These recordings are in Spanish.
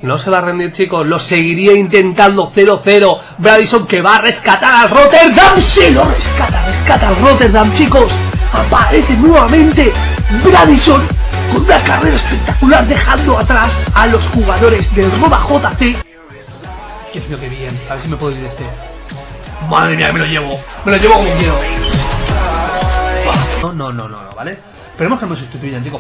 No se va a rendir, chicos. Lo seguiría intentando. 0-0. Bradison que va a rescatar al Rotterdam. ¡Sí, lo rescata! Rescata al Rotterdam, chicos. Aparece nuevamente Bradison con una carrera espectacular, dejando atrás a los jugadores del Roma JC. Dios mío, qué bien. A ver si me puedo ir de este. Madre mía, me lo llevo como quiero. No, ¿vale? Esperemos que no se sustituyan, chicos.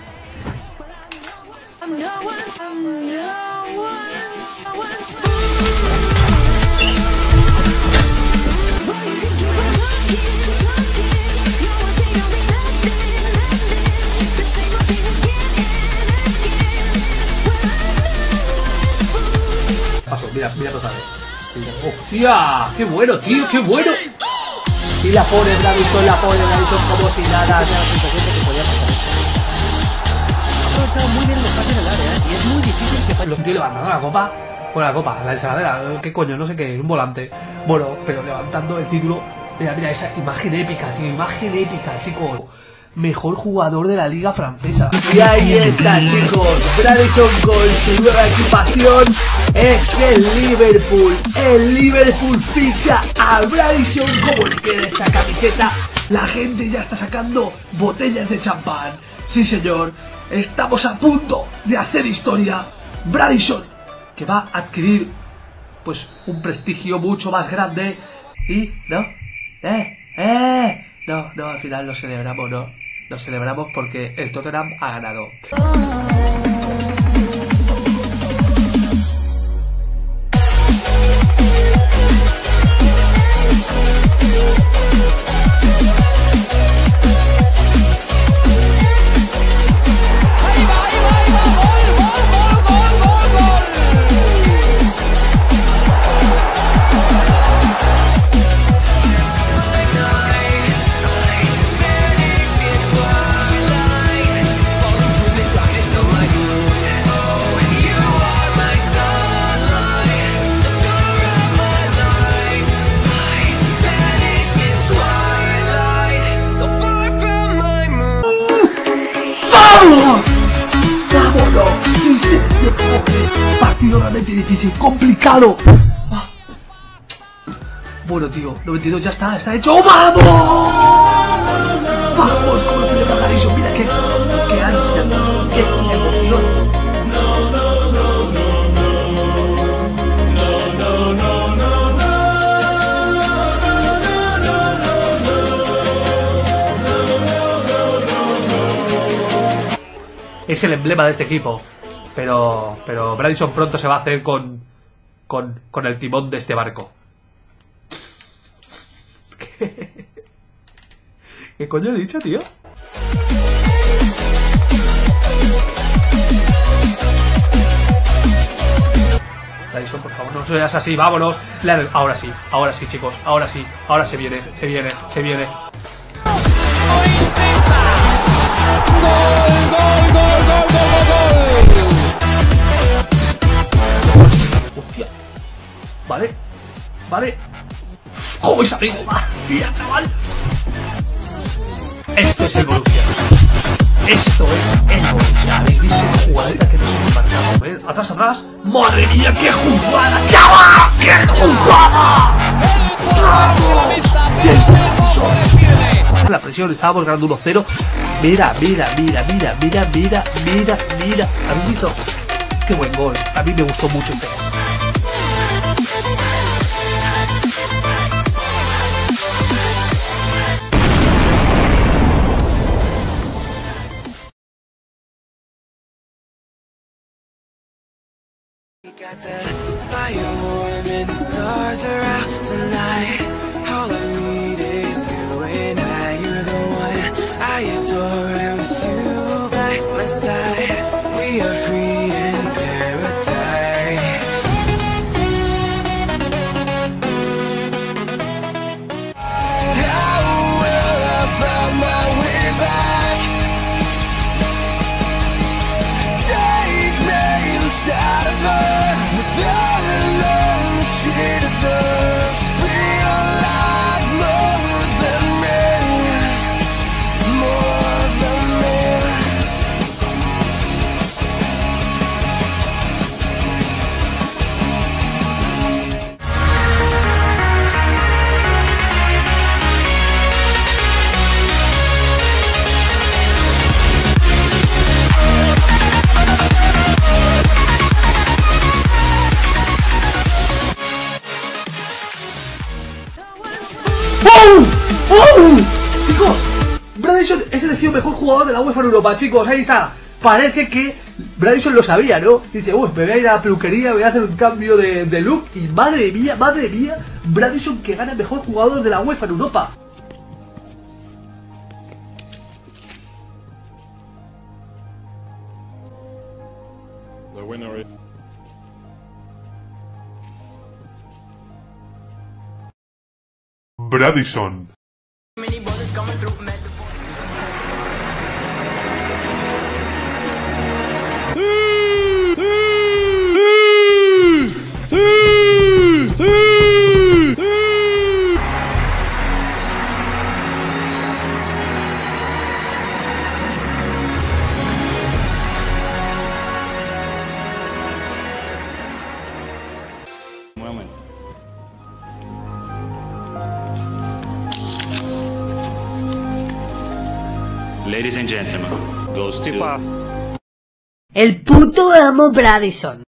Paso, mira total. ¡Hostia! ¡Qué bueno, tío! ¡Qué bueno! Y la pone Bradison como si nada. Ya la sensación de que podía pasar esto. Ha aprovechado muy bien el espacio en el área, y es muy difícil que... Lo estoy levantando la copa. Bueno, la copa, la ensaladera. ¿Qué coño? No sé qué, un volante. Bueno, pero levantando el título. Mira esa imagen épica, tío. Imagen épica, chicos. Mejor jugador de la liga francesa. Y ahí está, chicos. Bradison con su nueva equipación. Es el Liverpool. El Liverpool ficha a Bradison. Como le queda esa camiseta. La gente ya está sacando botellas de champán. Sí, señor. Estamos a punto de hacer historia. Bradison, que va a adquirir pues un prestigio mucho más grande. Y, ¿no? No, al final lo celebramos, ¿no? Lo celebramos porque el Tottenham ha ganado. ¡Vámonos! ¡Sí, señor! Partido realmente difícil, complicado. Bueno, tío, 92 ya está hecho. ¡Vamos! ¡Vamos! Como lo celebra Bradison, mira qué ansia, qué emoción. Es el emblema de este equipo, pero Bradison pronto se va a hacer con el timón de este barco. ¿Qué coño he dicho, tío? Bradison, por favor, no seas así, vámonos. Ahora sí, chicos, ahora se viene. Hostia. Vale. ¿Cómo he salido? Mira, chaval. Esto es el Borussia. ¿Habéis visto la jugadita que nos hemos marcado? Atrás. ¡Madre mía, qué jugada, chaval! ¡Qué jugada! La presión, estábamos ganando 1-0. Mira. ¿Habéis visto? Qué buen gol. A mí me gustó mucho este gol. She deserves to be alive. mejor jugador de la UEFA en Europa, chicos, ahí está. Parece que Bradison lo sabía, ¿no? Dice, me voy a ir a la peluquería, voy a hacer un cambio de look. Y madre mía, Bradison que gana el mejor jugador de la UEFA en Europa. The winner is... Bradison. Ladies and gentlemen, goes to... El puto amo Bradison.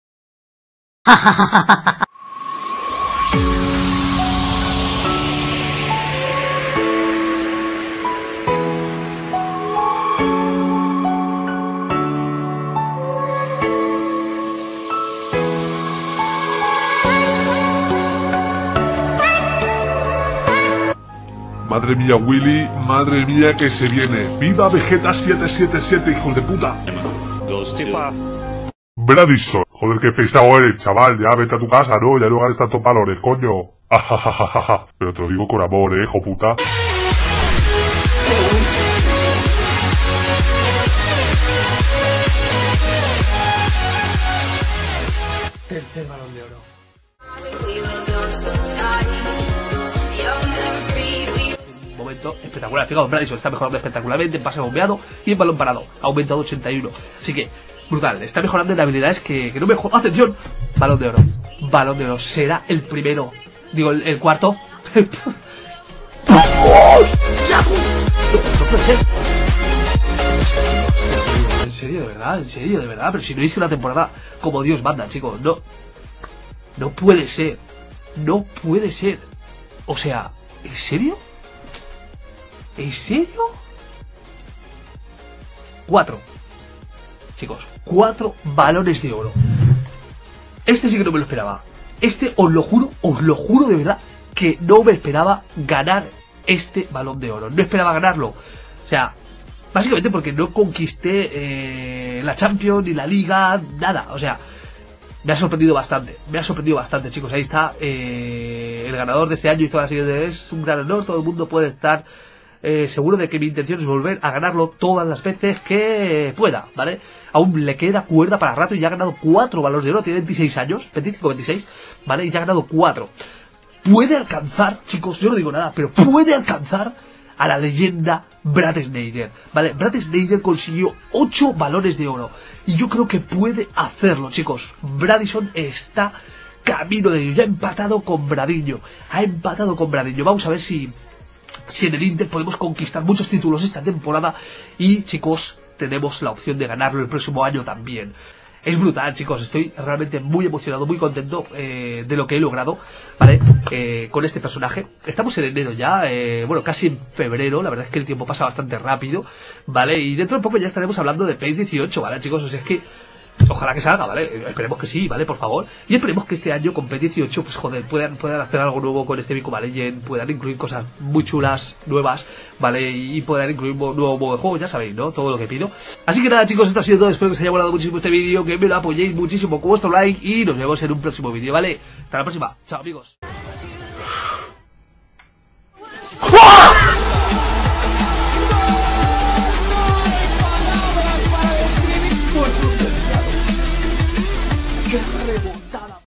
Madre mía, Willy, madre mía que se viene. ¡Viva Vegeta 777, hijos de puta! Goes to... Bradison. Joder, qué pesado eres, chaval. Ya vete a tu casa, ¿no? Ya no ganes tantos valores, coño. Ajajajaja. Pero te lo digo con amor, hijo puta. Tercer Balón de Oro. Momento espectacular. Fijaos, Bradison está mejorando espectacularmente en pase bombeado y en balón parado. Ha aumentado 81. Así que, brutal. Está mejorando en habilidades que no mejor. ¡Atención! Balón de Oro. Balón de Oro. Será el primero. Digo, el cuarto. No puede ser. En serio, de verdad. Pero si no hice una temporada como Dios manda, chicos. No puede ser. No puede ser. O sea, ¿en serio? ¿En serio? 4. Chicos, 4 balones de oro. Este sí que no me lo esperaba. Este os lo juro de verdad, que no me esperaba ganar este balón de oro. No esperaba ganarlo. O sea, básicamente porque no conquisté la Champions ni la Liga, nada. O sea, me ha sorprendido bastante, chicos. Ahí está, el ganador de este año hizo la siguiente. Es un gran honor, todo el mundo puede estar seguro de que mi intención es volver a ganarlo todas las veces que pueda, ¿vale? Aún le queda cuerda para rato y ya ha ganado 4 balones de oro, tiene 26 años, 25-26, ¿vale? Y ya ha ganado 4. Puede alcanzar, chicos, yo no digo nada, pero puede alcanzar a la leyenda Brad Sneijder, ¿vale? Brad Sneijder consiguió 8 balones de oro y yo creo que puede hacerlo, chicos. Bradison está camino de ello, ya ha empatado con Bradiño, vamos a ver si en el Inter podemos conquistar muchos títulos esta temporada y, chicos, tenemos la opción de ganarlo el próximo año también. Es brutal, chicos, estoy realmente muy emocionado, muy contento de lo que he logrado, ¿vale? Con este personaje. Estamos en enero ya, bueno, casi en febrero, la verdad es que el tiempo pasa bastante rápido, ¿vale? Y dentro de poco ya estaremos hablando de PES 18, ¿vale, chicos? O sea, es que ojalá que salga, ¿vale? Esperemos que sí, ¿vale? Por favor. Y esperemos que este año con PES 18, pues joder, puedan hacer algo nuevo con este Micoma Legend, puedan incluir cosas muy chulas, nuevas, ¿vale? Y puedan incluir un nuevo modo de juego, ya sabéis, ¿no? Todo lo que pido. Así que nada, chicos, esto ha sido todo. Espero que os haya gustado muchísimo este vídeo, que me lo apoyéis muchísimo con vuestro like y nos vemos en un próximo vídeo, ¿vale? Hasta la próxima. Chao, amigos. ¡Qué remontada!